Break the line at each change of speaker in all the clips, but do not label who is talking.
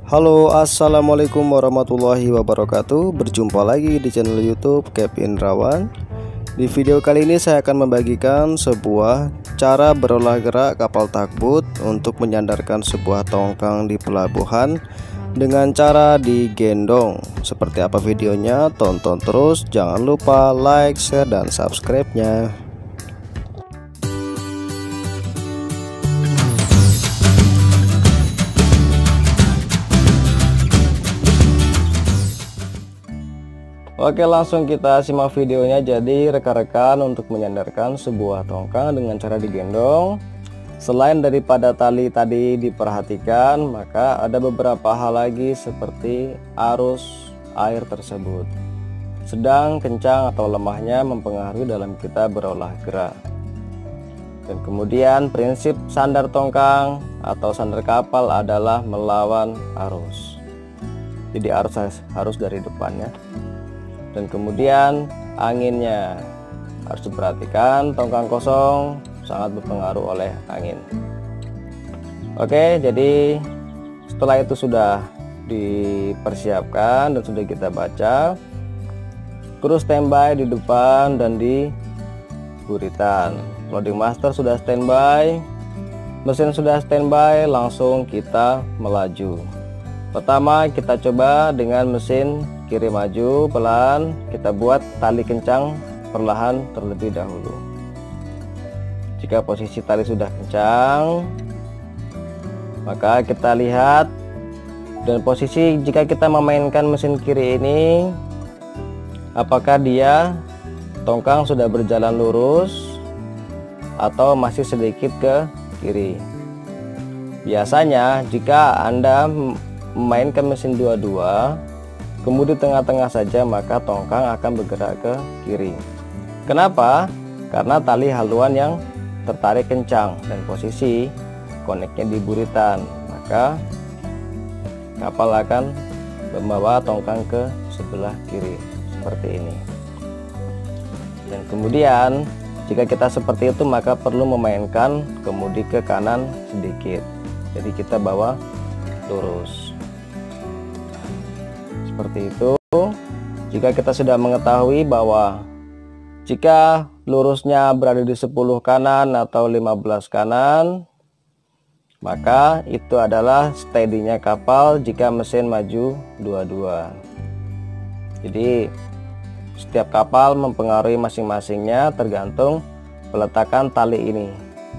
Halo, assalamualaikum warahmatullahi wabarakatuh. Berjumpa lagi di channel YouTube Kevin Rawan. Di video kali ini saya akan membagikan sebuah cara berolah gerak kapal takbut untuk menyandarkan sebuah tongkang di pelabuhan dengan cara digendong. Seperti apa videonya? Tonton terus, jangan lupa like, share, dan subscribe-nya. Oke, langsung kita simak videonya. Jadi rekan-rekan, untuk menyandarkan sebuah tongkang dengan cara digendong, selain daripada tali tadi diperhatikan, maka ada beberapa hal lagi seperti arus air tersebut, sedang kencang atau lemahnya mempengaruhi dalam kita berolah gerak. Dan kemudian prinsip sandar tongkang atau sandar kapal adalah melawan arus. Jadi arus harus dari depannya. Dan kemudian anginnya harus diperhatikan, tongkang kosong sangat berpengaruh oleh angin. Oke, jadi setelah itu sudah dipersiapkan dan sudah kita baca, kru standby di depan dan di buritan. Loading master sudah standby, mesin sudah standby, langsung kita melaju. Pertama kita coba dengan mesin kiri maju pelan, kita buat tali kencang perlahan terlebih dahulu. Jika posisi tali sudah kencang, maka kita lihat, dan posisi jika kita memainkan mesin kiri ini, apakah dia tongkang sudah berjalan lurus atau masih sedikit ke kiri. Biasanya jika Anda memainkan mesin dua-dua, kemudian tengah-tengah saja, maka tongkang akan bergerak ke kiri. Kenapa? Karena tali haluan yang tertarik kencang dan posisi koneknya di buritan, maka kapal akan membawa tongkang ke sebelah kiri seperti ini. Dan kemudian jika kita seperti itu, maka perlu memainkan kemudi ke kanan sedikit, jadi kita bawa lurus seperti itu. Jika kita sudah mengetahui bahwa jika lurusnya berada di 10 kanan atau 15 kanan, maka itu adalah steady-nya kapal jika mesin maju dua-dua. Jadi setiap kapal mempengaruhi masing-masingnya tergantung peletakan tali ini.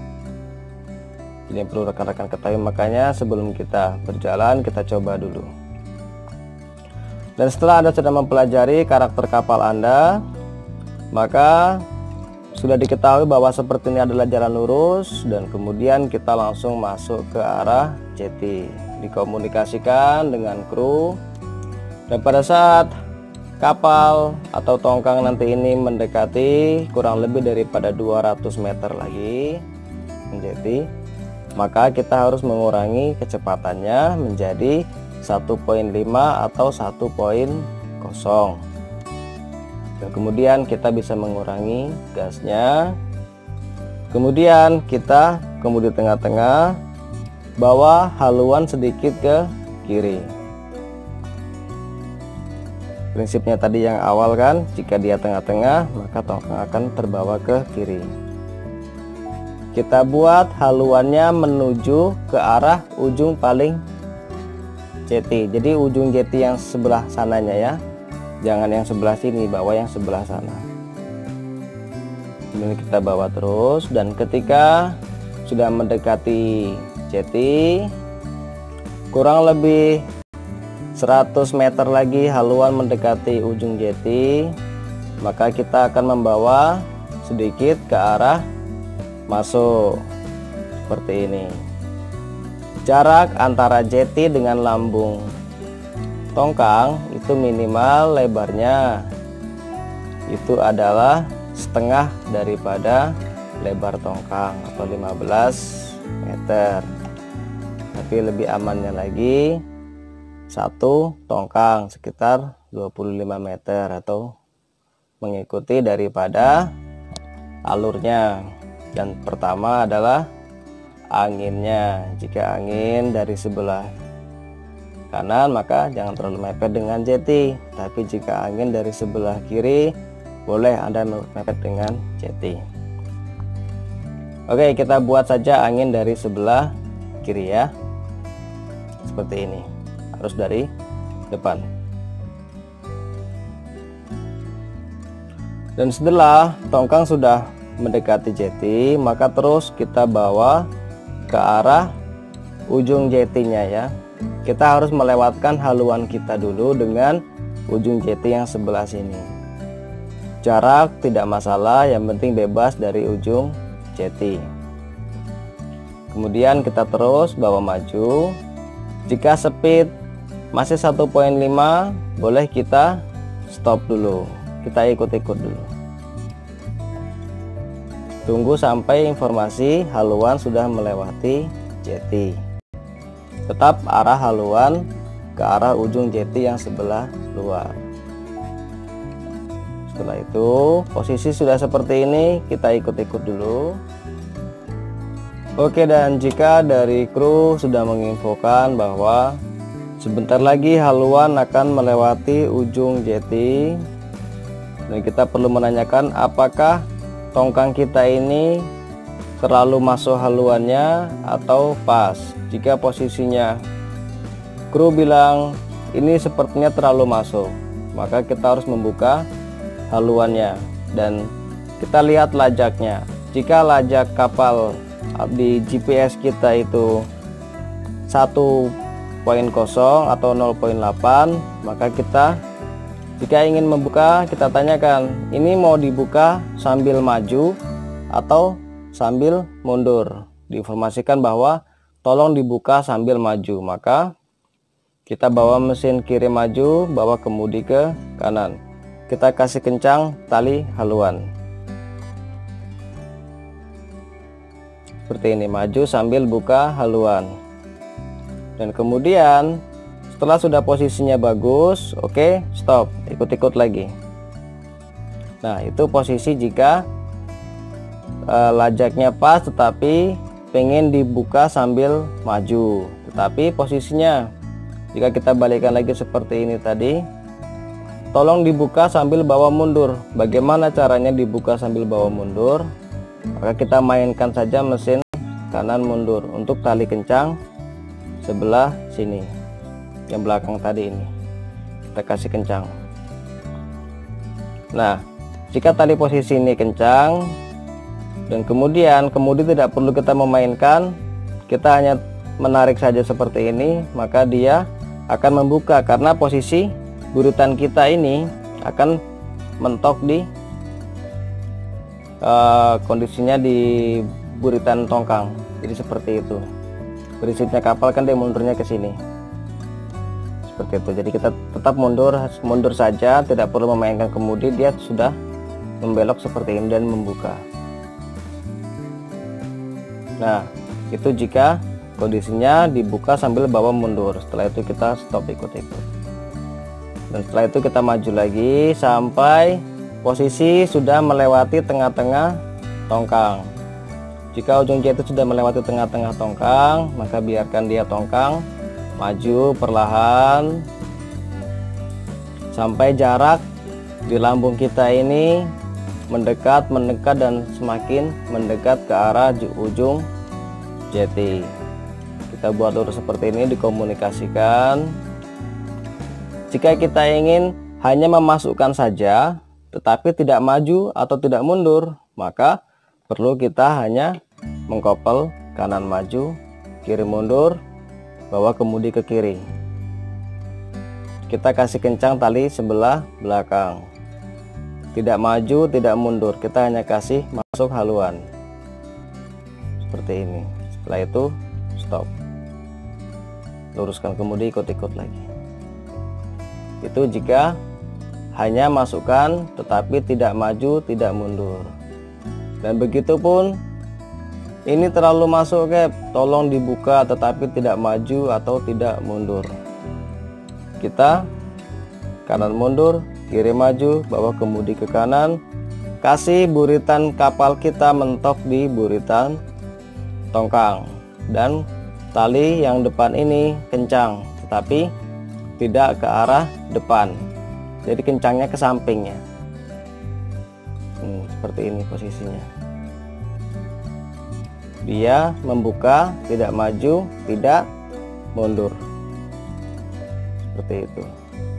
Ini perlu rekan-rekan ketahui, makanya sebelum kita berjalan kita coba dulu. Dan setelah Anda sudah mempelajari karakter kapal Anda, maka sudah diketahui bahwa seperti ini adalah jalan lurus, dan kemudian kita langsung masuk ke arah jeti, dikomunikasikan dengan kru. Dan pada saat kapal atau tongkang nanti ini mendekati kurang lebih daripada 200 meter lagi jeti, maka kita harus mengurangi kecepatannya menjadi 1.5 atau 1.0, dan kemudian kita bisa mengurangi gasnya. Kemudian kita kemudi tengah-tengah, bawa haluan sedikit ke kiri. Prinsipnya tadi yang awal kan, jika dia tengah-tengah maka tongkang akan terbawa ke kiri. Kita buat haluannya menuju ke arah ujung paling jeti, jadi ujung jeti yang sebelah sananya ya, jangan yang sebelah sini, bawa yang sebelah sana. Ini kita bawa terus, dan ketika sudah mendekati jeti, kurang lebih 100 meter lagi haluan mendekati ujung jeti, maka kita akan membawa sedikit ke arah masuk seperti ini. Jarak antara jeti dengan lambung tongkang itu minimal lebarnya itu adalah setengah daripada lebar tongkang atau 15 meter. Tapi lebih amannya lagi, satu tongkang sekitar 25 meter atau mengikuti daripada alurnya. Dan pertama adalah anginnya. Jika angin dari sebelah kanan maka jangan terlalu mepet dengan jeti, tapi jika angin dari sebelah kiri boleh Anda mepet dengan jeti. Oke, kita buat saja angin dari sebelah kiri ya, seperti ini, harus dari depan. Dan setelah tongkang sudah mendekati jeti, maka terus kita bawa ke arah ujung jetinya ya. Kita harus melewatkan haluan kita dulu dengan ujung jeti yang sebelah sini. Jarak tidak masalah, yang penting bebas dari ujung jeti. Kemudian kita terus bawa maju. Jika speed masih 1.5, boleh kita stop dulu, kita ikut-ikut dulu. Tunggu sampai informasi haluan sudah melewati jeti. Tetap arah haluan ke arah ujung jeti yang sebelah luar. Setelah itu posisi sudah seperti ini, kita ikut-ikut dulu. Oke, dan jika dari kru sudah menginfokan bahwa sebentar lagi haluan akan melewati ujung jeti, dan kita perlu menanyakan apakah tongkang kita ini terlalu masuk haluannya atau pas. Jika posisinya kru bilang ini sepertinya terlalu masuk, maka kita harus membuka haluannya dan kita lihat lajaknya. Jika lajak kapal di GPS kita itu 1.0 atau 0.8, maka kita jika ingin membuka, kita tanyakan ini mau dibuka sambil maju atau sambil mundur. Diinformasikan bahwa tolong dibuka sambil maju, maka kita bawa mesin kiri maju, bawa kemudi ke kanan. Kita kasih kencang tali haluan. Seperti ini, maju sambil buka haluan. Dan kemudian setelah sudah posisinya bagus, oke, stop, ikut-ikut lagi. Nah, itu posisi jika lajaknya pas tetapi pengen dibuka sambil maju. Tetapi posisinya jika kita balikan lagi seperti ini tadi, tolong dibuka sambil bawa mundur. Bagaimana caranya dibuka sambil bawa mundur? Maka kita mainkan saja mesin kanan mundur untuk tali kencang sebelah sini, yang belakang tadi ini kita kasih kencang. Nah, jika tali posisi ini kencang dan kemudian kemudi tidak perlu kita memainkan, kita hanya menarik saja seperti ini, maka dia akan membuka karena posisi buritan kita ini akan mentok di kondisinya di buritan tongkang. Jadi seperti itu prinsipnya kapal kan, dia mundurnya ke sini seperti itu. Jadi kita tetap mundur saja, tidak perlu memainkan kemudi, dia sudah membelok seperti ini dan membuka. Nah, itu jika kondisinya dibuka sambil bawa mundur. Setelah itu kita stop ikut-ikut, dan setelah itu kita maju lagi sampai posisi sudah melewati tengah-tengah tongkang. Jika ujung jeti sudah melewati tengah-tengah tongkang, maka biarkan dia tongkang maju perlahan sampai jarak di lambung kita ini mendekat dan semakin mendekat ke arah ujung jeti. Kita buat lurus seperti ini, dikomunikasikan. Jika kita ingin hanya memasukkan saja tetapi tidak maju atau tidak mundur, maka perlu kita hanya mengkopel kanan maju, kiri mundur, bawa kemudi ke kiri. Kita kasih kencang tali sebelah belakang. Tidak maju, tidak mundur, kita hanya kasih masuk haluan. Seperti ini. Setelah itu stop. Luruskan kemudi, ikut-ikut lagi. Itu jika hanya masukkan tetapi tidak maju, tidak mundur. Dan begitu pun ini terlalu masuk, tolong dibuka tetapi tidak maju atau tidak mundur. Kita kanan mundur, kiri maju, bawa kemudi ke kanan, kasih buritan kapal kita mentok di buritan tongkang, dan tali yang depan ini kencang tetapi tidak ke arah depan, jadi kencangnya ke sampingnya. Seperti ini posisinya. Dia membuka, tidak maju, tidak mundur, seperti itu.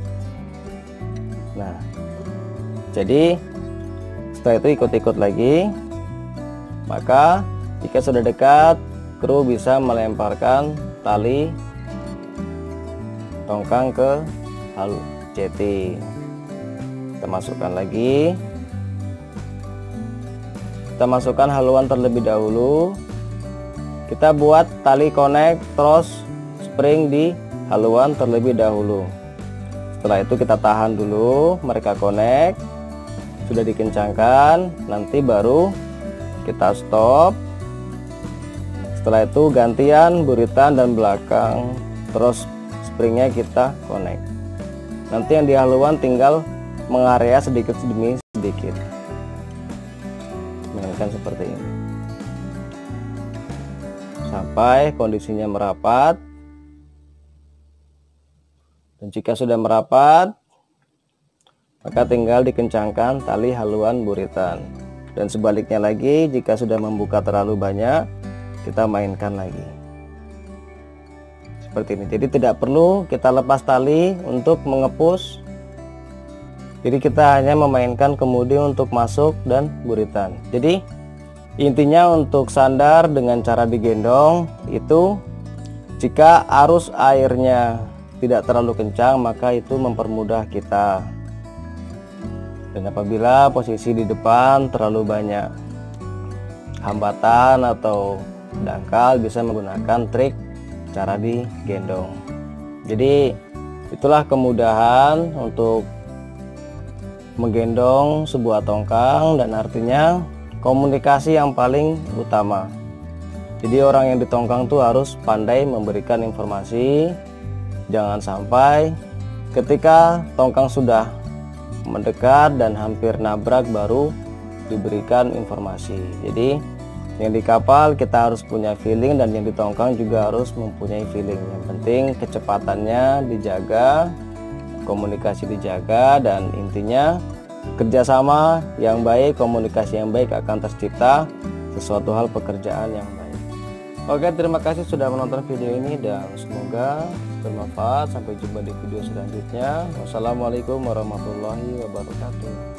Nah, jadi setelah itu ikut-ikut lagi. Maka jika sudah dekat, kru bisa melemparkan tali tongkang ke jeti. Kita masukkan lagi. Kita masukkan haluan terlebih dahulu. Kita buat tali connect terus spring di haluan terlebih dahulu. Setelah itu kita tahan dulu, mereka connect. Sudah dikencangkan, nanti baru kita stop. Setelah itu gantian buritan dan belakang, terus springnya kita connect. Nanti yang di haluan tinggal mengarea sedikit demi sedikit, mainkan seperti ini sampai kondisinya merapat. Dan jika sudah merapat, maka tinggal dikencangkan tali haluan buritan. Dan sebaliknya lagi, jika sudah membuka terlalu banyak, kita mainkan lagi seperti ini. Jadi tidak perlu kita lepas tali untuk mengepus. Jadi kita hanya memainkan kemudi untuk masuk dan buritan. Jadi intinya untuk sandar dengan cara digendong itu, jika arus airnya tidak terlalu kencang, maka itu mempermudah kita. Dan apabila posisi di depan terlalu banyak hambatan atau dangkal, bisa menggunakan trik cara digendong. Jadi itulah kemudahan untuk menggendong sebuah tongkang, dan artinya komunikasi yang paling utama. Jadi orang yang ditongkang tuh harus pandai memberikan informasi. Jangan sampai ketika tongkang sudah mendekat dan hampir nabrak baru diberikan informasi. Jadi yang di kapal kita harus punya feeling, dan yang di tongkang juga harus mempunyai feeling. Yang penting kecepatannya dijaga, komunikasi dijaga, dan intinya kerjasama yang baik, komunikasi yang baik akan tercipta sesuatu hal pekerjaan yang baik. Oke, terima kasih sudah menonton video ini dan semoga bermanfaat. Sampai jumpa di video selanjutnya. Wassalamualaikum warahmatullahi wabarakatuh.